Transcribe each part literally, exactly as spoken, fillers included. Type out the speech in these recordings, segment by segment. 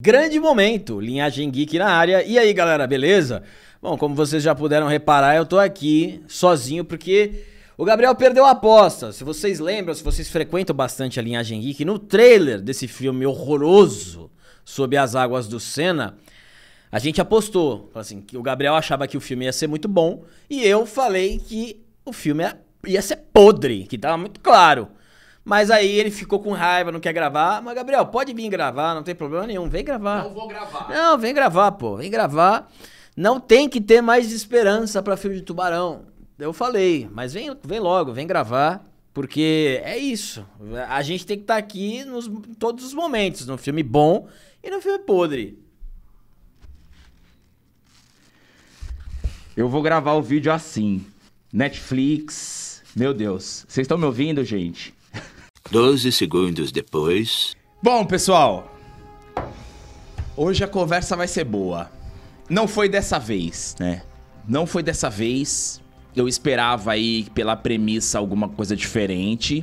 grande momento, Linhagem Geek na área. E aí, galera, beleza? Bom, como vocês já puderam reparar, eu tô aqui sozinho porque o Gabriel perdeu a aposta. Se vocês lembram, se vocês frequentam bastante a Linhagem Geek, no trailer desse filme horroroso Sob as Águas do Senna, a gente apostou, assim, que o Gabriel achava que o filme ia ser muito bom e eu falei que o filme ia ser podre, que tava muito claro. Mas aí ele ficou com raiva, não quer gravar. Mas, Gabriel, pode vir gravar, não tem problema nenhum. Vem gravar. Não vou gravar. Não, vem gravar, pô. Vem gravar. Não tem que ter mais esperança pra filme de tubarão. Eu falei, mas vem, vem logo, vem gravar. Porque é isso. A gente tem que estar aqui nos em todos os momentos. No filme bom e no filme podre. Eu vou gravar o vídeo assim. Netflix. Meu Deus. Vocês estão me ouvindo, gente? doze segundos depois. Bom, pessoal. Hoje a conversa vai ser boa. Não foi dessa vez, né? Não foi dessa vez. Eu esperava aí, pela premissa, alguma coisa diferente.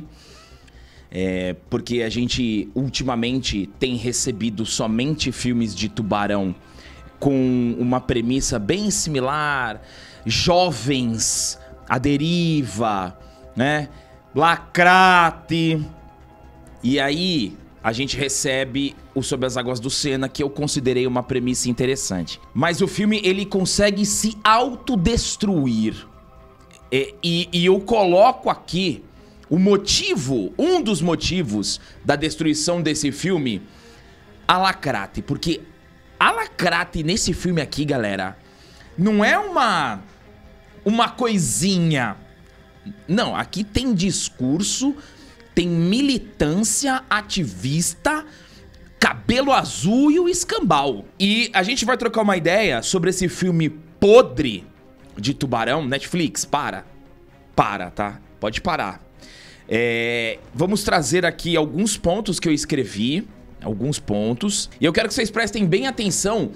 É, porque a gente, ultimamente, tem recebido somente filmes de tubarão com uma premissa bem similar. Jovens, A Deriva, né? Lacrate. E aí, a gente recebe o Sob as Águas do Senna, que eu considerei uma premissa interessante. Mas o filme, ele consegue se autodestruir. E, e, e eu coloco aqui o motivo, um dos motivos da destruição desse filme, a Lacrate. Porque a Lacrate nesse filme aqui, galera, não é uma, uma coisinha. Não, aqui tem discurso, tem militância, ativista, cabelo azul e o escambau. E a gente vai trocar uma ideia sobre esse filme podre de tubarão. Netflix, para. Para, tá? Pode parar. É, vamos trazer aqui alguns pontos que eu escrevi. Alguns pontos. E eu quero que vocês prestem bem atenção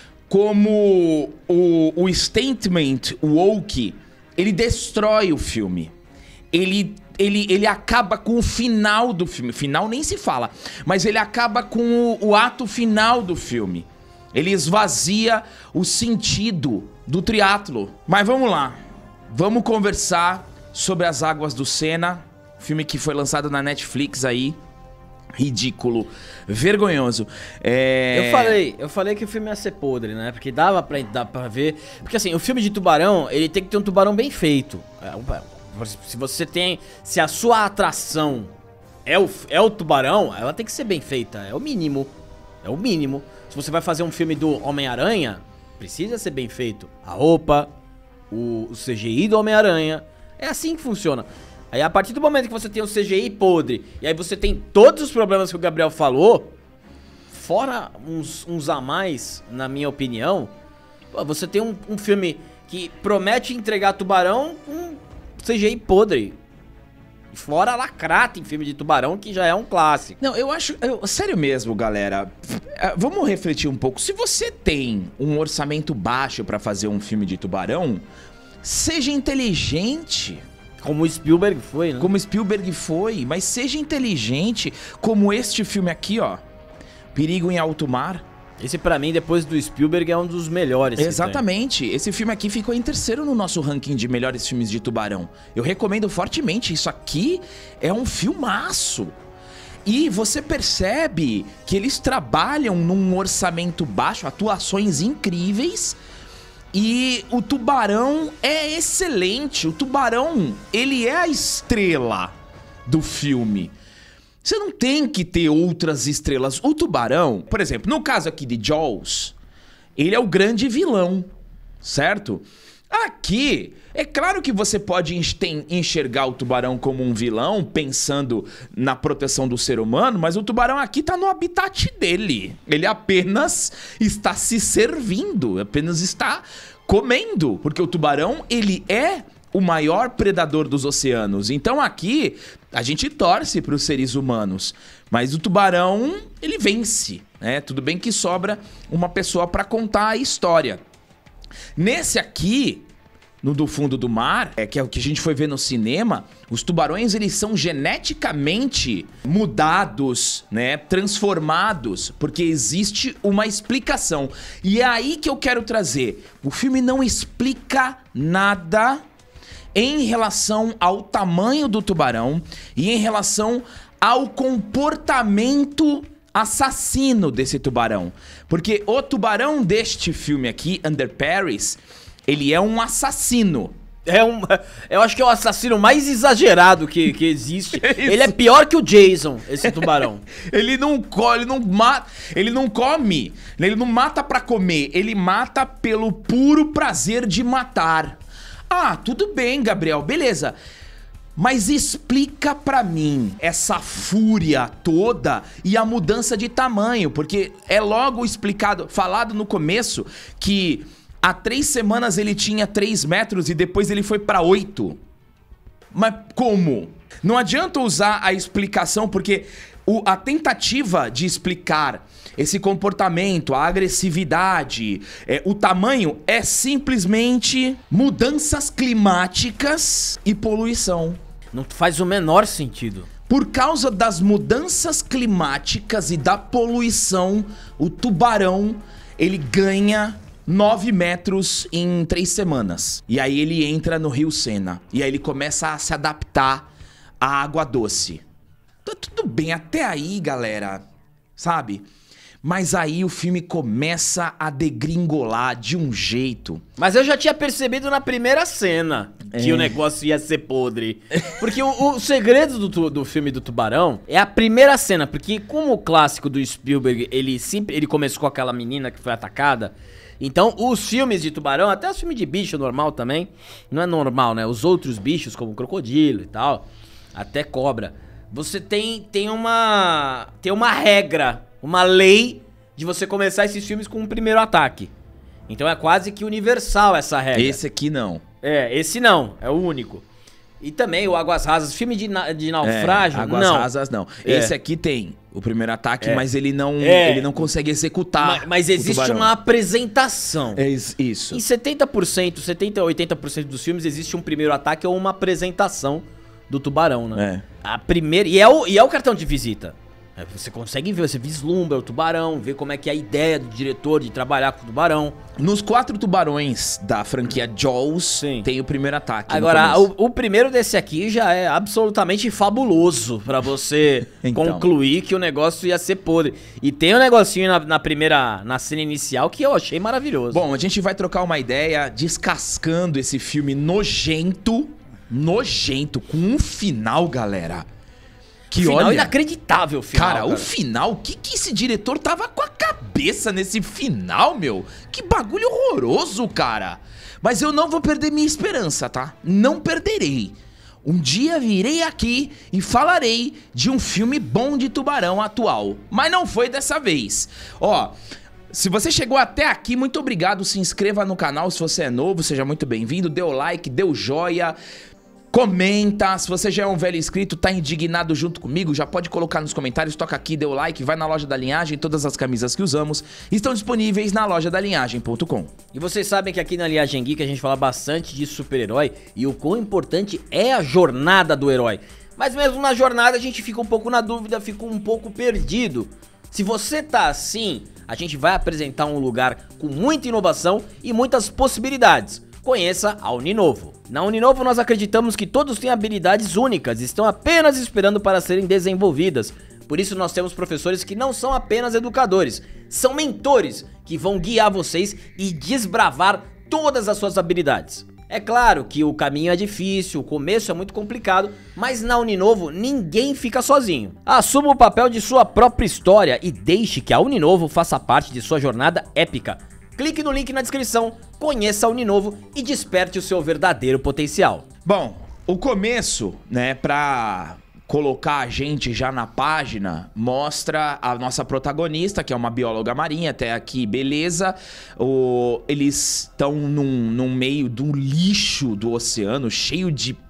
como o, o statement woke, ele destrói o filme. Ele, ele, ele acaba com o final do filme. Final nem se fala. Mas ele acaba com o, o ato final do filme. Ele esvazia o sentido do triatlo. Mas vamos lá. Vamos conversar sobre As Águas do Senna. Filme que foi lançado na Netflix aí. Ridículo, vergonhoso. É... Eu falei, eu falei que o filme ia ser podre, né? Porque dava pra, dá pra ver. Porque assim, o filme de tubarão, ele tem que ter um tubarão bem feito. Se você tem. Se a sua atração é o, é o tubarão, ela tem que ser bem feita. É o mínimo. É o mínimo. Se você vai fazer um filme do Homem-Aranha, precisa ser bem feito. A roupa, o, o C G I do Homem-Aranha. É assim que funciona. Aí a partir do momento que você tem o C G I podre, e aí você tem todos os problemas que o Gabriel falou, fora uns, uns a mais, na minha opinião, você tem um, um filme que promete entregar tubarão com C G I podre. Fora Lacrate em filme de tubarão, que já é um clássico. Não, eu acho... Eu, sério mesmo, galera. Vamos refletir um pouco. Se você tem um orçamento baixo pra fazer um filme de tubarão, seja inteligente. Como o Spielberg foi, né? Como Spielberg foi, mas seja inteligente, como este filme aqui, ó. Perigo em Alto Mar. Esse pra mim, depois do Spielberg, é um dos melhores. Exatamente. Esse filme aqui ficou em terceiro no nosso ranking de melhores filmes de tubarão. Eu recomendo fortemente. Isso aqui é um filmaço. E você percebe que eles trabalham num orçamento baixo, atuações incríveis. E o tubarão é excelente. O tubarão, ele é a estrela do filme. Você não tem que ter outras estrelas. O tubarão, por exemplo, no caso aqui de Jaws, ele é o grande vilão, certo? Aqui, é claro que você pode enxergar o tubarão como um vilão, pensando na proteção do ser humano, mas o tubarão aqui tá no habitat dele. Ele apenas está se servindo, apenas está comendo, porque o tubarão, ele é o maior predador dos oceanos. Então aqui, a gente torce para os seres humanos, mas o tubarão, ele vence, né? Tudo bem que sobra uma pessoa para contar a história. Nesse aqui, no do fundo do mar, é que é o que a gente foi ver no cinema, os tubarões eles são geneticamente mudados, né, transformados, porque existe uma explicação. E é aí que eu quero trazer. O filme não explica nada em relação ao tamanho do tubarão e em relação ao comportamento assassino desse tubarão. Porque o tubarão deste filme aqui, Under Paris, ele é um assassino. É um, eu acho que é o assassino mais exagerado que, que existe. Ele é pior que o Jason, esse tubarão. Ele não come, ele não mata, ele não come, ele não mata pra comer, ele mata pelo puro prazer de matar. Ah, tudo bem, Gabriel, beleza. Mas explica pra mim essa fúria toda e a mudança de tamanho, porque é logo explicado, falado no começo, que há três semanas ele tinha três metros e depois ele foi pra oito. Mas como? Não adianta usar a explicação, porque o, a tentativa de explicar esse comportamento, a agressividade, é, o tamanho é simplesmente mudanças climáticas e poluição. Não faz o menor sentido. Por causa das mudanças climáticas e da poluição, o tubarão, ele ganha nove metros em três semanas. E aí ele entra no Rio Sena. E aí ele começa a se adaptar à água doce. Tá tudo bem até aí, galera, sabe? Mas aí o filme começa a degringolar de um jeito. Mas eu já tinha percebido na primeira cena que É. o negócio ia ser podre. Porque o, o segredo do, tu- do filme do Tubarão é a primeira cena. Porque como o clássico do Spielberg, ele, sempre, ele começou com aquela menina que foi atacada. Então os filmes de tubarão, até os filmes de bicho normal também, não é normal, né? Os outros bichos, como crocodilo e tal, até cobra. Você tem, tem uma tem uma regra, uma lei de você começar esses filmes com um primeiro ataque. Então é quase que universal essa regra. Esse aqui não. É, esse não, é o único. E também o Águas Rasas, filme de, na- de naufrágio, é, águas não. rasas não. É. Esse aqui tem o primeiro ataque, É. mas ele não, É. ele não consegue executar. Ma- Mas o existe tubarão. uma apresentação. É is- isso. Em setenta por cento, setenta a oitenta por cento dos filmes existe um primeiro ataque ou uma apresentação do tubarão, né? É. A primeira, e é o, e é o cartão de visita. É, você consegue ver, você vislumbra o tubarão, vê como é que é a ideia do diretor de trabalhar com o tubarão. Nos quatro tubarões da franquia Jaws, Sim. tem o primeiro ataque. no Agora, começo. o, o primeiro desse aqui já é absolutamente fabuloso pra você Então. concluir que o negócio ia ser podre. E tem um negocinho na, na primeira, na cena inicial que eu achei maravilhoso. Bom, a gente vai trocar uma ideia descascando esse filme nojento, nojento, com um final, galera. Que final olha, inacreditável, final, cara, o final, o que que esse diretor tava com a cabeça nesse final, meu? Que bagulho horroroso, cara. Mas eu não vou perder minha esperança, tá? Não perderei. Um dia virei aqui e falarei de um filme bom de tubarão atual. Mas não foi dessa vez. Ó, se você chegou até aqui, muito obrigado. Se inscreva no canal se você é novo, seja muito bem-vindo. Dê o like, dê o joia. Comenta, se você já é um velho inscrito, tá indignado junto comigo, já pode colocar nos comentários, toca aqui, dê o like, vai na loja da Linhagem, todas as camisas que usamos estão disponíveis na loja da linhagem ponto com. E vocês sabem que aqui na Linhagem Geek a gente fala bastante de super-herói e o quão importante é a jornada do herói. Mas mesmo na jornada a gente fica um pouco na dúvida, fica um pouco perdido. Se você tá assim, a gente vai apresentar um lugar com muita inovação e muitas possibilidades. Conheça a Uninovo. Na Uninovo nós acreditamos que todos têm habilidades únicas e estão apenas esperando para serem desenvolvidas. Por isso nós temos professores que não são apenas educadores, são mentores que vão guiar vocês e desbravar todas as suas habilidades. É claro que o caminho é difícil, o começo é muito complicado, mas na Uninovo ninguém fica sozinho. Assuma o papel de sua própria história e deixe que a Uninovo faça parte de sua jornada épica. Clique no link na descrição, conheça a Uninovo e desperte o seu verdadeiro potencial. Bom, o começo, né, pra colocar a gente já na página, mostra a nossa protagonista, que é uma bióloga marinha, até aqui, beleza. O, eles estão num, num meio do lixo do oceano, cheio de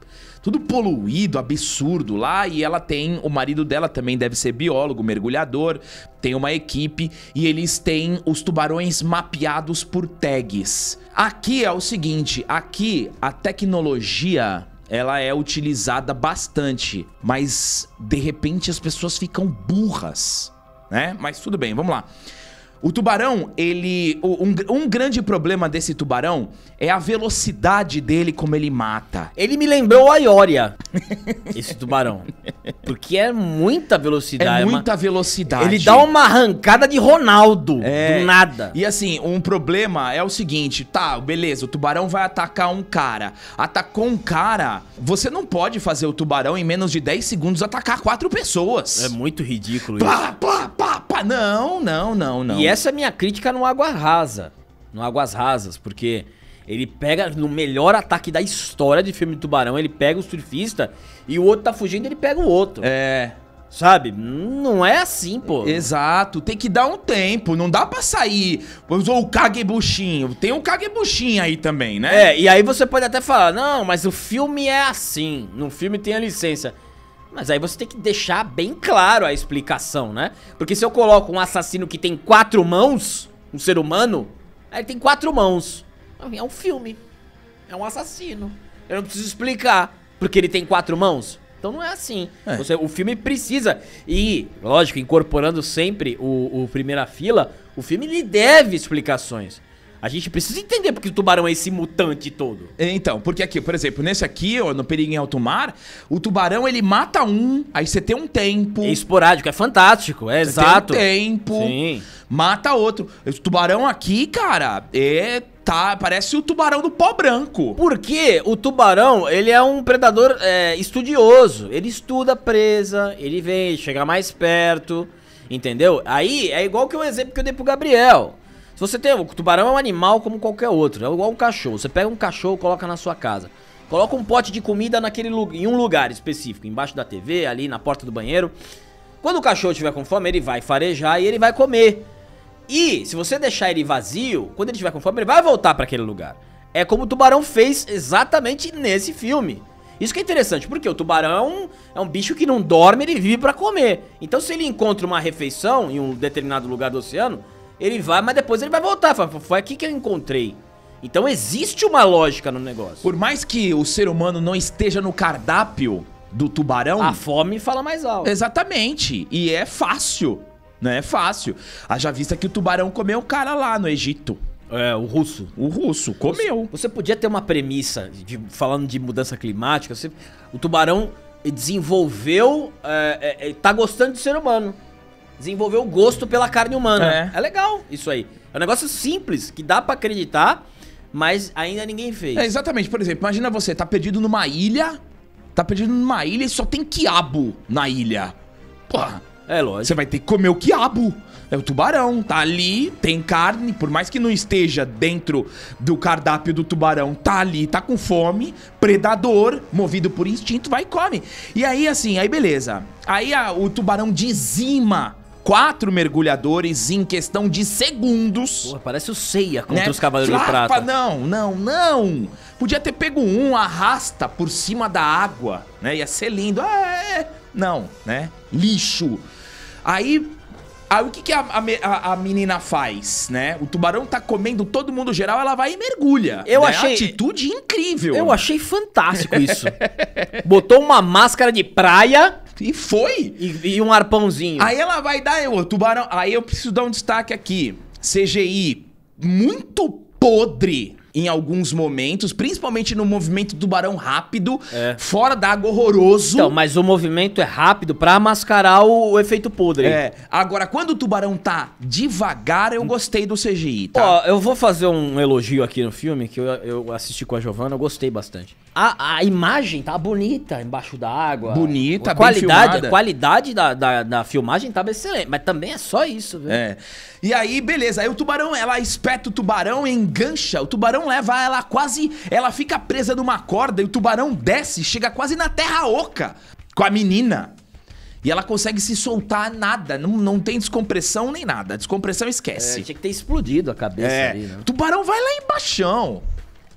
tudo poluído, absurdo lá. E ela tem, o marido dela também deve ser biólogo, mergulhador, tem uma equipe e eles têm os tubarões mapeados por tags. Aqui é o seguinte, aqui a tecnologia, ela é utilizada bastante, mas de repente as pessoas ficam burras, né? Mas tudo bem, vamos lá. O tubarão, ele... Um, um grande problema desse tubarão é a velocidade dele, como ele mata. Ele me lembrou a Ioria, esse tubarão. Porque é muita velocidade. É muita velocidade. Ele dá uma arrancada de Ronaldo, é, do nada. E assim, um problema é o seguinte, tá, beleza, o tubarão vai atacar um cara. Atacou um cara, você não pode fazer o tubarão em menos de dez segundos atacar quatro pessoas. É muito ridículo pá, isso. Pá, pá, pá, não, não, não, não. E essa é a minha crítica no Água Rasa. No Águas Rasas, porque ele pega no melhor ataque da história de filme de tubarão, ele pega o surfista e o outro tá fugindo, ele pega o outro. É... Sabe? Não é assim, pô. Exato, tem que dar um tempo, não dá pra sair. Usou o Kagebushin, tem um Kagebushin aí também, né? É, e aí você pode até falar, não, mas o filme é assim, no filme tem a licença. Mas aí você tem que deixar bem claro a explicação, né? Porque se eu coloco um assassino que tem quatro mãos, um ser humano, aí ele tem quatro mãos. É um filme, é um assassino. Eu não preciso explicar porque ele tem quatro mãos. Então não é assim. É. Você, o filme precisa, e lógico, incorporando sempre o, o Primeira Fila, o filme lhe deve explicações. A gente precisa entender porque o tubarão é esse mutante todo. Então, porque aqui, por exemplo, nesse aqui, ó, no Perigo em Alto Mar, o tubarão, ele mata um, aí você tem um tempo. É esporádico, é fantástico, é você exato. Tem um tempo, sim. Mata outro. O tubarão aqui, cara, é... Tá, parece o tubarão do pó branco. Porque o tubarão, ele é um predador é, estudioso. Ele estuda a presa, ele vem, chega mais perto, entendeu? Aí é igual que o exemplo que eu dei pro Gabriel. Se você tem... O tubarão é um animal como qualquer outro, é igual um cachorro. Você pega um cachorro e coloca na sua casa. Coloca um pote de comida naquele, em um lugar específico, embaixo da T V, ali na porta do banheiro. Quando o cachorro tiver com fome, ele vai farejar e ele vai comer. E se você deixar ele vazio, quando ele estiver com fome, ele vai voltar para aquele lugar. É como o tubarão fez exatamente nesse filme. Isso que é interessante, porque o tubarão é um, é um bicho que não dorme, ele vive para comer. Então se ele encontra uma refeição em um determinado lugar do oceano, ele vai, mas depois ele vai voltar. Fala, foi aqui que eu encontrei. Então existe uma lógica no negócio. Por mais que o ser humano não esteja no cardápio do tubarão... A fome fala mais alto. Exatamente. E é fácil. Não é fácil. Haja vista que o tubarão comeu o cara lá no Egito. É, o russo. O russo, comeu. Você, você podia ter uma premissa, de, falando de mudança climática, você, o tubarão desenvolveu, é, é, tá gostando de ser humano. Desenvolveu o gosto pela carne humana. É. É legal isso aí. É um negócio simples, que dá pra acreditar, mas ainda ninguém fez. É, exatamente. Por exemplo, imagina você, tá perdido numa ilha, tá perdido numa ilha e só tem quiabo na ilha. Porra. É lógico. Você vai ter que comer o quiabo. É o tubarão, tá ali, tem carne, por mais que não esteja dentro do cardápio do tubarão, tá ali, tá com fome, predador, movido por instinto, vai e come. E aí, assim, aí beleza. Aí a, o tubarão dizima quatro mergulhadores em questão de segundos. Porra, parece o Seiya contra né? os Cavaleiros de Flapa, Prata. Não, não, não. Podia ter pego um, arrasta por cima da água, né? Ia ser lindo. Ah, é. Não, né? Lixo. Aí, aí o que, que a, a, a menina faz, né? O tubarão tá comendo todo mundo geral, ela vai e mergulha. Eu né? achei... Atitude incrível. Eu achei fantástico isso. Botou uma máscara de praia... E foi. E, e um arpãozinho. Aí ela vai dar... O tubarão... Aí eu preciso dar um destaque aqui. C G I muito podre em alguns momentos, principalmente no movimento do tubarão rápido, é. Fora d'água horroroso. Então, mas o movimento é rápido pra mascarar o, o efeito podre. É. Agora, quando o tubarão tá devagar, eu gostei do C G I, tá? Ó, eu vou fazer um elogio aqui no filme, que eu, eu assisti com a Giovana, eu gostei bastante. A, a imagem tá bonita embaixo da água. Bonita, a qualidade, bem filmada. A qualidade da, da, da filmagem tava excelente, mas também é só isso, velho. É. E aí, beleza, aí o tubarão, ela espeta o tubarão, engancha, o tubarão leva ela quase, ela fica presa numa corda e o tubarão desce, chega quase na terra oca com a menina. E ela consegue se soltar nada, não, não tem descompressão nem nada, descompressão esquece. É, tinha que ter explodido a cabeça é. ali, né? O tubarão vai lá embaixo.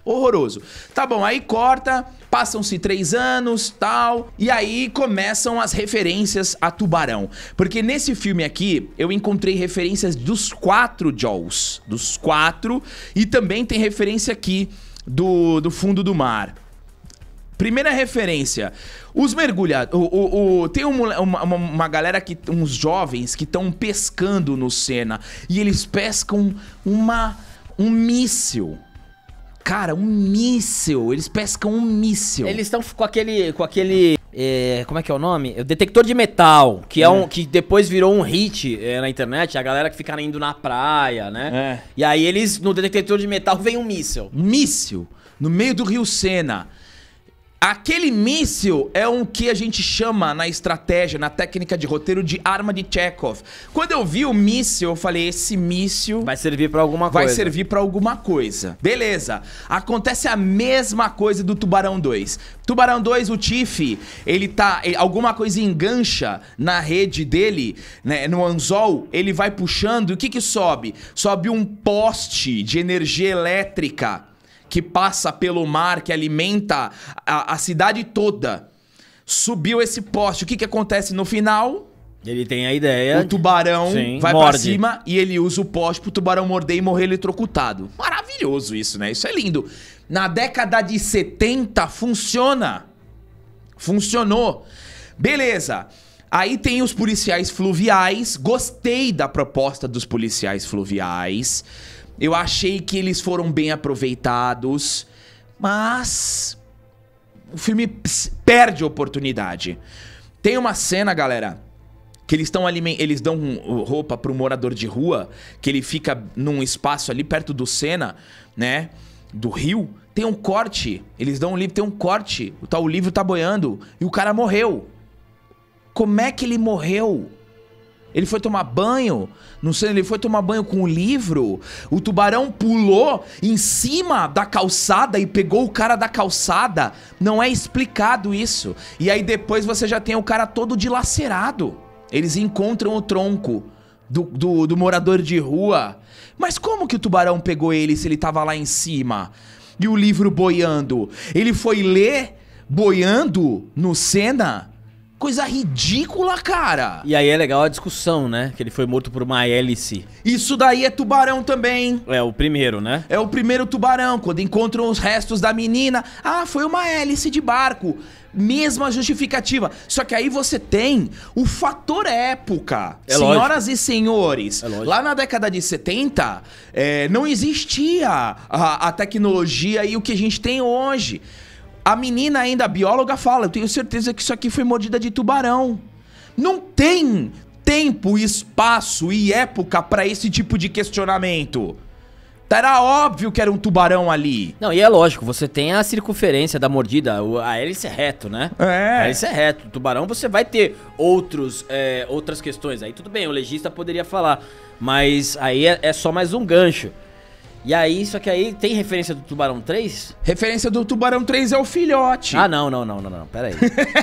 Horroroso. Tá bom, aí corta, passam-se três anos, tal, e aí começam as referências a Tubarão. Porque nesse filme aqui, eu encontrei referências dos quatro Jaws, dos quatro, e também tem referência aqui do, do fundo do mar. Primeira referência, os mergulhadores, o, o, o, tem um, uma, uma galera, que, uns jovens que estão pescando no Senna, e eles pescam uma, um míssil. Cara, um míssil, eles pescam um míssil. Eles estão com aquele, com aquele, é, como é que é o nome? O detector de metal, que é, é um, que depois virou um hit é, na internet, a galera que fica indo na praia, né? É. E aí eles, no detector de metal vem um míssil. Um míssil, no meio do rio Sena. Aquele míssil é um que a gente chama na estratégia, na técnica de roteiro, de arma de Chekhov. Quando eu vi o míssil, eu falei, esse míssil... vai servir pra alguma coisa. Vai servir pra alguma coisa. Beleza. Acontece a mesma coisa do Tubarão dois. Tubarão dois, o Tiff, ele tá... Ele, alguma coisa engancha na rede dele, né, no anzol, ele vai puxando, e o que que sobe? Sobe um poste de energia elétrica que passa pelo mar, que alimenta a, a cidade toda. Subiu esse poste. O que que acontece no final? Ele tem a ideia... o tubarão Sim, vai morde. pra cima e ele usa o poste pro tubarão morder e morrer eletrocutado. Maravilhoso isso, né? Isso é lindo. Na década de setenta, funciona. Funcionou. Beleza. Aí tem os policiais fluviais. Gostei da proposta dos policiais fluviais. Eu achei que eles foram bem aproveitados, mas o filme perde a oportunidade. Tem uma cena, galera, que eles estão eles dão roupa pro morador de rua, que ele fica num espaço ali perto do Sena, né, do rio. Tem um corte, eles dão um livro, tem um corte, o, o livro tá boiando e o cara morreu. Como é que ele morreu? Ele foi tomar banho, não sei, ele foi tomar banho com o livro, o tubarão pulou em cima da calçada e pegou o cara da calçada. Não é explicado isso. E aí depois você já tem o cara todo dilacerado. Eles encontram o tronco do, do, do morador de rua. Mas como que o tubarão pegou ele se ele tava lá em cima? E o livro boiando? Ele foi ler boiando no Sena? Coisa ridícula, cara. E aí é legal a discussão, né? Que ele foi morto por uma hélice. Isso daí é tubarão também. É o primeiro, né? É o primeiro tubarão, quando encontram os restos da menina. Ah, foi uma hélice de barco. Mesma justificativa. Só que aí você tem o fator época. É Senhoras lógico. e senhores, É lógico. lá na década de setenta, é, não existia a, a tecnologia e o que a gente tem hoje. A menina ainda, a bióloga, fala, eu tenho certeza que isso aqui foi mordida de tubarão. Não tem tempo, espaço e época pra esse tipo de questionamento. Era óbvio que era um tubarão ali. Não, e é lógico, você tem a circunferência da mordida, o- a hélice é reto, né? É. A hélice é reto. O tubarão você vai ter outros, é, outras questões. Aí tudo bem, o legista poderia falar, mas aí é, é só mais um gancho. E aí, só que aí tem referência do Tubarão três? Referência do Tubarão três é o filhote. Ah, não, não, não, não, não, pera aí.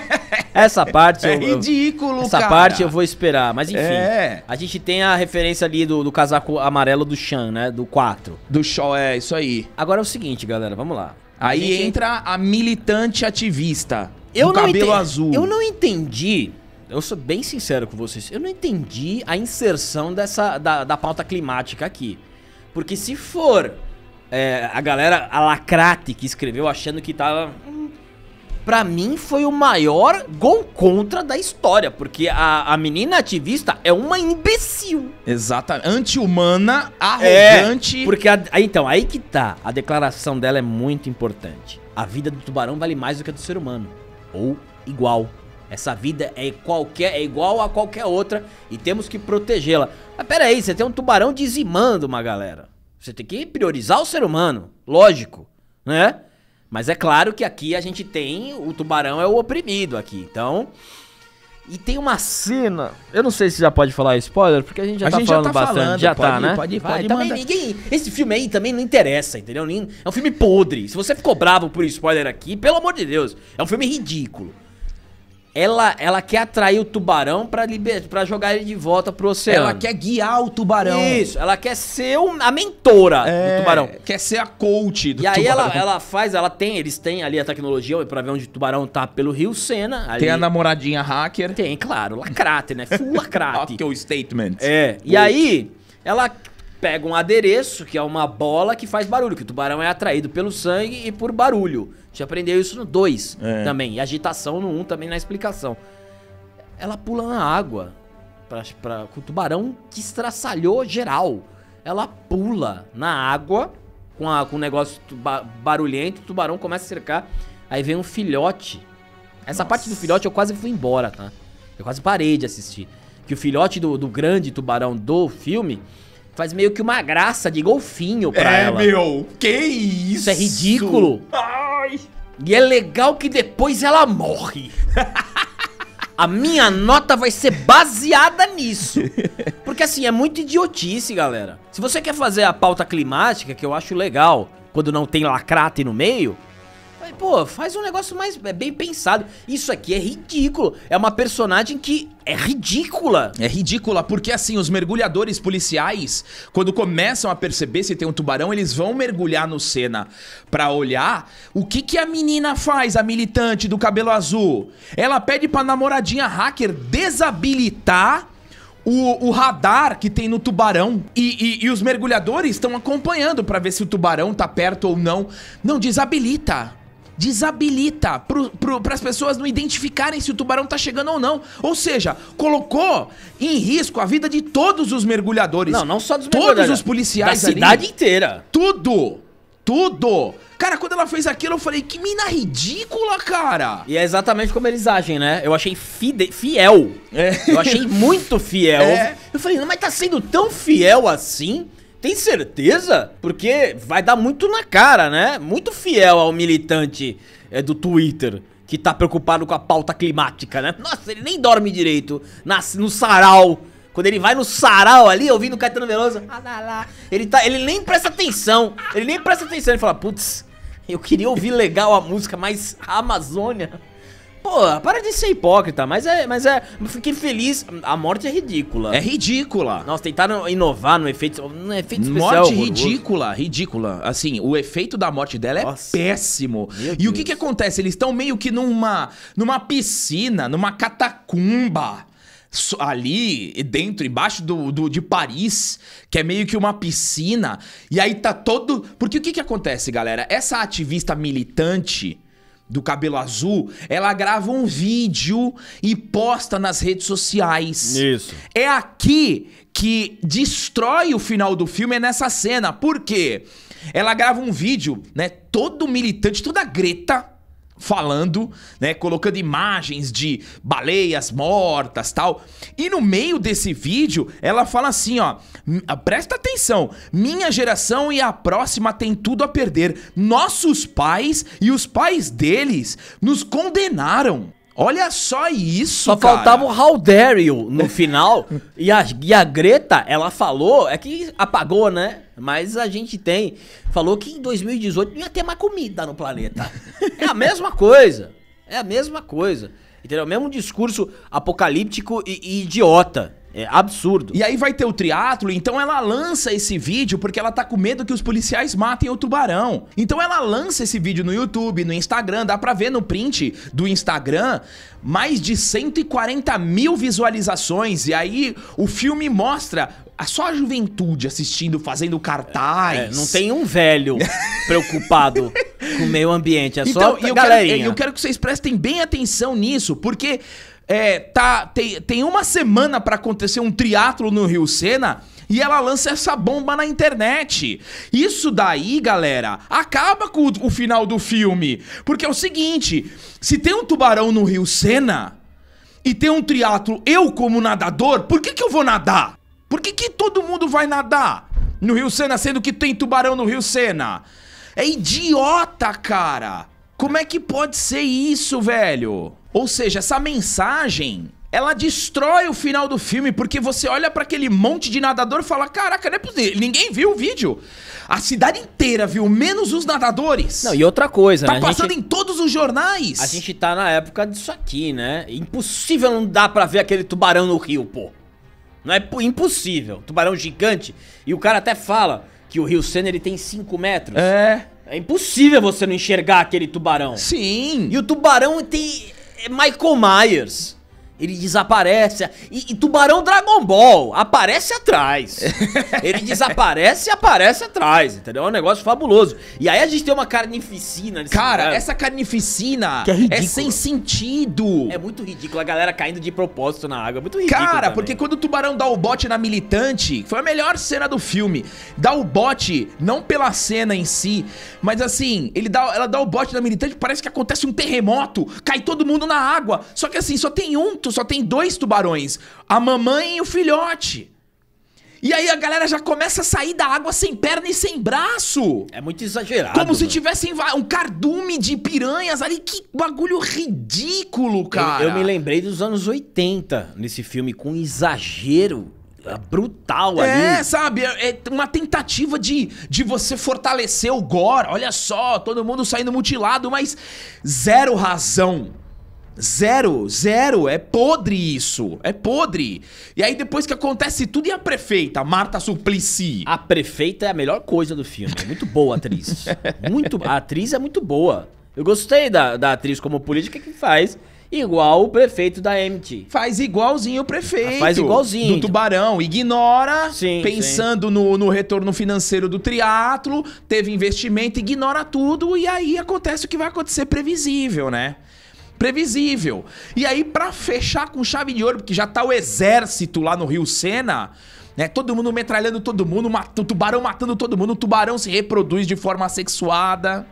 Essa parte É eu, eu- ridículo, Essa cara. parte eu vou esperar, mas enfim. É. A gente tem a referência ali do, do casaco amarelo do Sean, né? Do quatro. Do show, é isso aí. Agora é o seguinte, galera, vamos lá. A Aí gente- entra a militante ativista. Eu do não cabelo enten- azul. Eu não entendi, eu sou bem sincero com vocês, eu não entendi a inserção dessa, da, da pauta climática aqui. Porque se for é, a galera, a Lacrate que escreveu achando que tava... hum, Pra mim foi o maior gol contra da história, porque a, a menina ativista é uma imbecil. Exatamente. Anti-humana, É, arrogante. porque a, aí, então, aí que tá, a declaração dela é muito importante. A vida do tubarão vale mais do que a do ser humano, ou igual. Essa vida é, qualquer, é igual a qualquer outra e temos que protegê-la. Mas pera aí, você tem um tubarão dizimando uma galera. Você tem que priorizar o ser humano, lógico, né? Mas é claro que aqui a gente tem, o tubarão é o oprimido aqui, então... E tem uma cena, eu não sei se já pode falar spoiler, porque a gente já A tá gente já falando tá bastante, falando, já pode tá, ir, né? pode ir, Vai, pode também mandar. ninguém, esse filme aí também não interessa, entendeu? Nem- É um filme podre, se você ficou bravo por spoiler aqui, pelo amor de Deus, é um filme ridículo. ela, ela quer atrair o tubarão pra, liber... pra jogar ele de volta pro oceano. Ela quer guiar o tubarão. Isso, ela quer ser um- a mentora É, do tubarão. quer ser a coach do E aí tubarão. ela, ela faz, ela tem, eles têm ali a tecnologia pra ver onde o tubarão tá pelo rio Sena. Ali. Tem a namoradinha hacker. Tem, claro, lacrate, né? Full lacrate. Ok, o statement. É, e aí ela pega um adereço, que é uma bola que faz barulho, que o tubarão é atraído pelo sangue e por barulho. A gente aprendeu isso no dois É. também, e agitação no um também na explicação. Ela pula na água, pra, pra, com o tubarão que estraçalhou geral. Ela pula na água, com, a, com um negócio tuba, barulhento, o tubarão começa a cercar, aí vem um filhote. Essa Nossa. parte do filhote eu quase fui embora, tá? Eu quase parei de assistir. Que o filhote do, do grande tubarão do filme faz meio que uma graça de golfinho pra É, ela. meu, que isso? Isso é ridículo. Ai. E é legal que depois ela morre. A minha nota vai ser baseada nisso. Porque assim, é muito idiotice, galera. Se você quer fazer a pauta climática, que eu acho legal, quando não tem lacrate no meio, aí, pô, faz um negócio mais é, bem pensado. Isso aqui é ridículo. É uma personagem que é ridícula. É ridícula, porque assim, os mergulhadores policiais, quando começam a perceber se tem um tubarão, eles vão mergulhar no Sena pra olhar. O que que a menina faz, a militante do cabelo azul? Ela pede pra namoradinha hacker desabilitar o, o radar que tem no tubarão. E, e, e os mergulhadores estão acompanhando pra ver se o tubarão tá perto ou não. Não, desabilita. Desabilita pro, pro, pras pessoas não identificarem se o tubarão tá chegando ou não. Ou seja, colocou em risco a vida de todos os mergulhadores. Não, não só dos Todos mergulhadores, os policiais da ali. cidade inteira. Tudo! Tudo! Cara, quando ela fez aquilo, eu falei, que mina ridícula, cara! E é exatamente como eles agem, né? Eu achei fide fiel. É. Eu achei muito fiel. É. Eu falei, não, mas tá sendo tão fiel assim? Tem certeza? Porque vai dar muito na cara, né? Muito fiel ao militante é, do Twitter, que tá preocupado com a pauta climática, né? Nossa, ele nem dorme direito na, no sarau. Quando ele vai no sarau ali, ouvindo o Caetano Veloso, ele, tá, ele nem presta atenção. Ele nem presta atenção. Ele fala, putz, eu queria ouvir legal a música, mas a Amazônia... Pô, para de ser hipócrita, mas é, mas é, eu fiquei feliz, a morte é ridícula. É ridícula. Nossa, tentaram inovar no efeito, no efeito especial. Morte horroroso. ridícula, ridícula. Assim, o efeito da morte dela é Nossa. péssimo. Meu E Deus. o que que acontece? Eles estão meio que numa, numa piscina, numa catacumba. so- Ali dentro, embaixo do, do, de Paris, que é meio que uma piscina. E aí tá todo... Porque o que que acontece, galera? Essa ativista militante do cabelo azul, ela grava um vídeo e posta nas redes sociais. Isso. É aqui que destrói o final do filme, é nessa cena. Por quê? Ela grava um vídeo, né? Todo militante, toda Greta falando, né? Colocando imagens de baleias mortas, tal. E no meio desse vídeo, ela fala assim, ó, "M- presta atenção, minha geração e a próxima tem tudo a perder. Nossos pais e os pais deles nos condenaram. Olha só isso, Só cara. faltava o How Dare You no final. e, a, e a Greta, ela falou, é que apagou, né? Mas a gente tem. Falou que em dois mil e dezoito não ia ter mais comida no planeta. É a mesma coisa. É a mesma coisa. Entendeu? O mesmo discurso apocalíptico e, e idiota. É absurdo. E aí vai ter o triatlo, então ela lança esse vídeo porque ela tá com medo que os policiais matem o tubarão. Então ela lança esse vídeo no YouTube, no Instagram, dá pra ver no print do Instagram, mais de cento e quarenta mil visualizações. E aí o filme mostra a só a juventude assistindo, fazendo cartaz. É, não tem um velho preocupado com o meio ambiente. É Então, só e eu, quero, galerinha. eu quero que vocês prestem bem atenção nisso, porque é, tá, tem, tem uma semana pra acontecer um triatlo no Rio Sena e ela lança essa bomba na internet. Isso daí, galera, acaba com o, o final do filme. Porque é o seguinte, se tem um tubarão no Rio Sena e tem um triatlo, eu como nadador, por que que eu vou nadar? Por que que todo mundo vai nadar no Rio Sena, sendo que tem tubarão no Rio Sena? É idiota, cara! Como é que pode ser isso, velho? Ou seja, essa mensagem ela destrói o final do filme, porque você olha pra aquele monte de nadador e fala, caraca, não é possível, ninguém viu o vídeo. A cidade inteira viu, menos os nadadores. Não, e outra coisa, tá né? Tá passando gente, em todos os jornais. A gente tá na época disso aqui, né? Impossível não dar pra ver aquele tubarão no rio, pô. Não é impossível. Tubarão gigante. E o cara até fala que o Rio Sena ele tem cinco metros. É. É impossível você não enxergar aquele tubarão. Sim. E o tubarão tem... é Michael Myers. Ele desaparece. E, e tubarão Dragon Ball aparece atrás. Ele desaparece e aparece atrás, entendeu? É um negócio fabuloso. E aí a gente tem uma carnificina nesse Cara, lugar. essa carnificina Que é ridículo. é sem sentido. É muito ridículo, a galera caindo de propósito na água. É muito ridículo. Cara, também. porque quando o tubarão dá o bote na militante, foi a melhor cena do filme. Dá o bote, não pela cena em si, mas assim, ele dá, ela dá o bote na militante, parece que acontece um terremoto, cai todo mundo na água. Só que assim, só tem um, só tem dois tubarões, a mamãe e o filhote. E aí a galera já começa a sair da água sem perna e sem braço. É muito exagerado. Como se mano. tivessem um cardume de piranhas ali. Que bagulho ridículo, cara. Eu, eu me lembrei dos anos oitenta nesse filme, com exagero brutal ali. É, sabe? É uma tentativa de, de você fortalecer o gore. Olha só, todo mundo saindo mutilado, mas zero razão. Zero, zero, é podre isso, é podre. E aí depois que acontece tudo, e a prefeita, Marta Suplicy? A prefeita é a melhor coisa do filme, é muito boa a atriz. Muito, a atriz é muito boa. Eu gostei da, da atriz como política que faz igual o prefeito da M T. Faz igualzinho o prefeito. Faz igualzinho. Do Tubarão, ignora, sim, pensando sim. No, no retorno financeiro do triatlo, teve investimento, ignora tudo, e aí acontece o que vai acontecer previsível, né? Previsível. E aí, pra fechar com chave de ouro, porque já tá o exército lá no Rio Sena, né? Todo mundo metralhando todo mundo, mat- o tubarão matando todo mundo, o tubarão se reproduz de forma assexuada,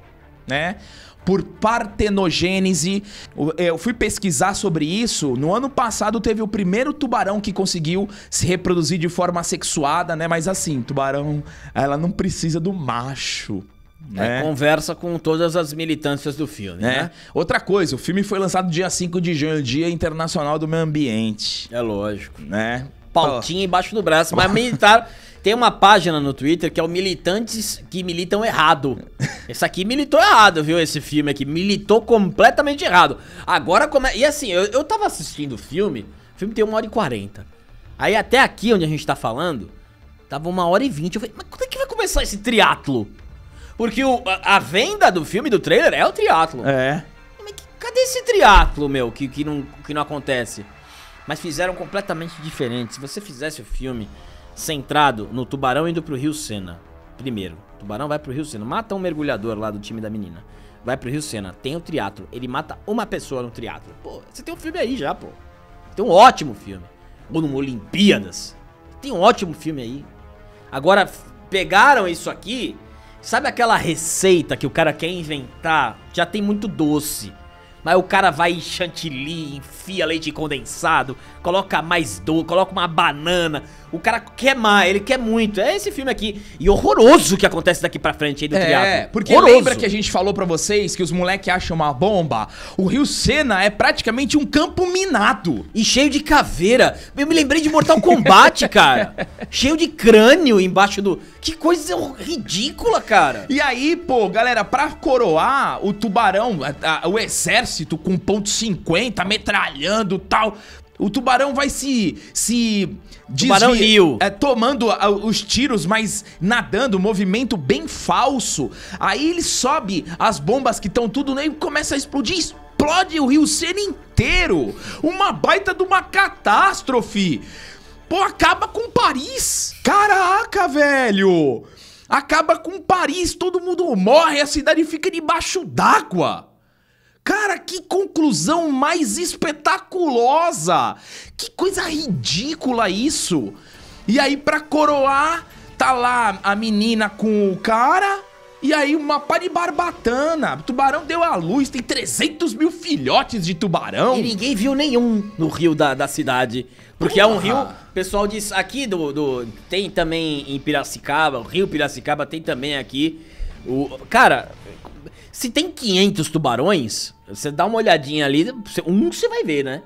né? Por partenogênese. Eu fui pesquisar sobre isso. No ano passado teve o primeiro tubarão que conseguiu se reproduzir de forma assexuada, né? Mas assim, tubarão, ela não precisa do macho. É, É. conversa com todas as militâncias do filme, É. né? Outra coisa, o filme foi lançado dia cinco de junho, Dia Internacional do Meio Ambiente, É lógico. né? Pautinha embaixo do braço. Mas militar... Tem uma página no Twitter que é o Militantes que Militam Errado. Esse aqui militou errado, viu? Esse filme aqui. Militou completamente errado. Agora como é... E assim, eu, eu tava assistindo o filme. O filme tem uma hora e quarenta. Aí até aqui onde a gente tá falando, tava uma hora e vinte. Eu falei, mas quando é que vai começar esse triatlo? Porque o, a, a venda do filme, do trailer, é o triatlo. É. Mas que, cadê esse triatlo, meu, que, que, não, que não acontece? Mas fizeram completamente diferente. Se você fizesse o filme centrado no tubarão indo pro Rio Sena, primeiro, o tubarão vai pro Rio Sena, mata um mergulhador lá do time da menina, vai pro Rio Sena, tem o triatlo, ele mata uma pessoa no triatlo. Pô, você tem um filme aí já, pô. Tem um ótimo filme. Ou numa Olimpíadas. Tem um ótimo filme aí. Agora, pegaram isso aqui... Sabe aquela receita que o cara quer inventar? Já tem muito doce. Mas o cara vai em chantilly, enfia leite condensado, coloca mais doce, coloca uma banana. O cara quer mais, ele quer muito. É esse filme aqui. E horroroso o que acontece daqui pra frente aí do triatlo. É, porque horroroso. lembra que a gente falou pra vocês que os moleques acham uma bomba? O Rio Sena é praticamente um campo minado. E cheio de caveira. Eu me lembrei de Mortal Kombat, cara. Cheio de crânio embaixo do... Que coisa ridícula, cara. E aí, pô, galera, pra coroar o tubarão, a, a, o exército com ponto cinquenta, metralhando e tal... O tubarão vai se... se Tubarão Neo. É, tomando a, os tiros, mas nadando, movimento bem falso. Aí ele sobe as bombas que estão tudo nele e começa a explodir. Explode o Rio Sena inteiro. Uma baita de uma catástrofe. Pô, acaba com Paris. Caraca, velho. Acaba com Paris, todo mundo morre, a cidade fica debaixo d'água. Cara, que conclusão mais espetaculosa! Que coisa ridícula isso! E aí, pra coroar, tá lá a menina com o cara, e aí uma pá de barbatana. O tubarão deu à luz, tem trezentos mil filhotes de tubarão. E ninguém viu nenhum no rio da, da cidade. Porque Porra. é um rio, o pessoal diz, aqui do, do... Tem também em Piracicaba, o rio Piracicaba tem também aqui. O, cara... Se tem quinhentos tubarões, você dá uma olhadinha ali, um você vai ver, né?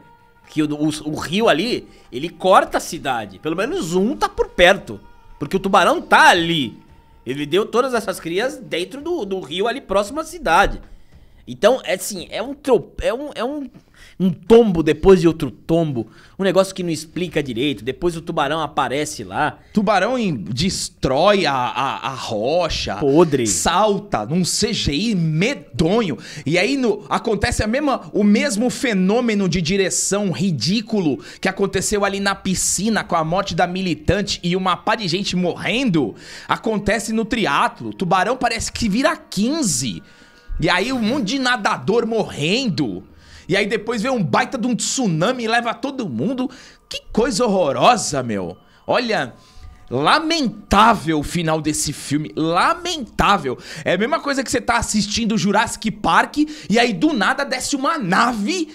Que o, o, o rio ali, ele corta a cidade. Pelo menos um tá por perto. Porque o tubarão tá ali. Ele deu todas essas crias dentro do, do rio ali próximo à cidade. Então, é assim, é um, trop, é um, é um, um tombo depois de outro tombo. Um negócio que não explica direito. Depois o tubarão aparece lá. Tubarão em, destrói a, a, a rocha. Podre. Salta num C G I medonho. E aí no, acontece a mesma, o mesmo fenômeno de direção ridículo que aconteceu ali na piscina com a morte da militante e uma pá de gente morrendo. Acontece no triatlo. Tubarão parece que vira quinze. E aí um monte de nadador morrendo. E aí depois vem um baita de um tsunami e leva todo mundo. Que coisa horrorosa, meu. Olha, lamentável o final desse filme. Lamentável. É a mesma coisa que você tá assistindo Jurassic Park e aí do nada desce uma nave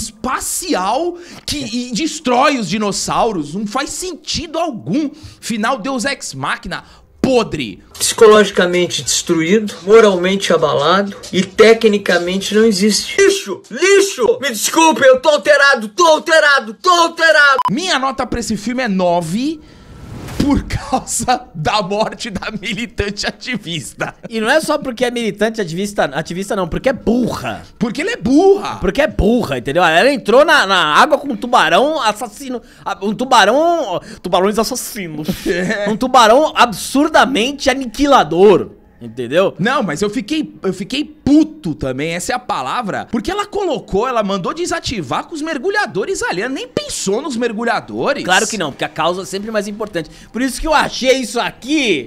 espacial que e destrói os dinossauros. Não faz sentido algum. Final Deus Ex Machina. Podre. Psicologicamente destruído, moralmente abalado e tecnicamente não existe. Lixo! Lixo! Me desculpe, eu tô alterado, tô alterado, tô alterado! Minha nota pra esse filme é nove por causa da morte da militante ativista. E não é só porque é militante ativista, ativista não, porque é burra. Porque ele é burra. Porque é burra, entendeu? Ela entrou na, na água com um tubarão assassino. Um tubarão... Tubarões assassinos. É. Um tubarão absurdamente aniquilador. Entendeu? Não, mas eu fiquei, eu fiquei puto também, essa é a palavra. Porque ela colocou, ela mandou desativar com os mergulhadores ali. Ela nem pensou nos mergulhadores. Claro que não, porque a causa é sempre mais importante. Por isso que eu achei isso aqui.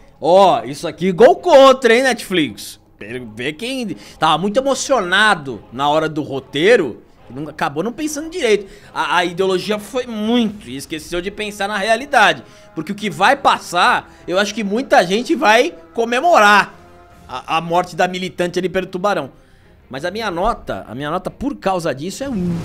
Ó, isso aqui gol contra, hein, Netflix? Vê quem tava muito emocionado na hora do roteiro. Não, acabou não pensando direito. A, a ideologia foi muito e esqueceu de pensar na realidade. Porque o que vai passar, eu acho que muita gente vai comemorar a, a morte da militante ali pelo tubarão. Mas a minha nota, a minha nota por causa disso é um.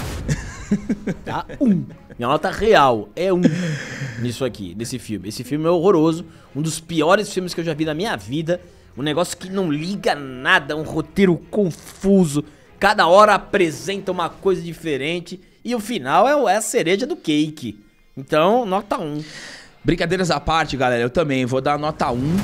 Tá? Um. Minha nota real é um nisso aqui, nesse filme. Esse filme é horroroso, um dos piores filmes que eu já vi na minha vida. Um negócio que não liga nada, um roteiro confuso. Cada hora apresenta uma coisa diferente. E o final é a cereja do cake. Então, nota um. Brincadeiras à parte, galera, eu também vou dar nota um.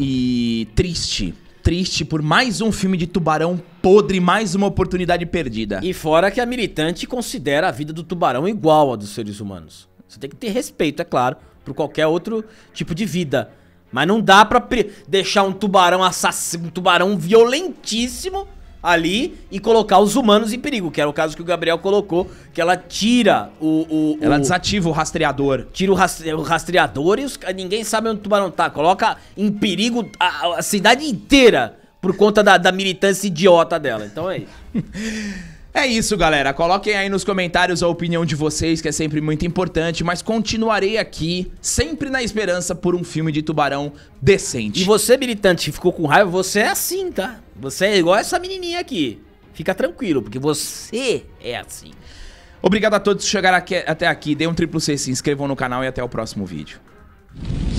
E triste. Triste por mais um filme de tubarão podre, mais uma oportunidade perdida. E fora que a militante considera a vida do tubarão igual a dos seres humanos. Você tem que ter respeito, é claro, por qualquer outro tipo de vida. Mas não dá pra deixar um tubarão assassino, um tubarão violentíssimo ali e colocar os humanos em perigo, que era o caso que o Gabriel colocou, que ela tira o... o ela o, desativa o rastreador. Tira o, rastre, o rastreador e os, ninguém sabe onde o tubarão tá. Coloca em perigo a, a cidade inteira por conta da, da militância idiota dela. Então é isso. É isso, galera. Coloquem aí nos comentários a opinião de vocês, que é sempre muito importante, mas continuarei aqui, sempre na esperança por um filme de tubarão decente. E você, militante, que ficou com raiva, você é assim, tá? Você é igual essa menininha aqui. Fica tranquilo, porque você é assim. Obrigado a todos por chegarem até aqui. Dê um triplo C, se inscrevam no canal e até o próximo vídeo.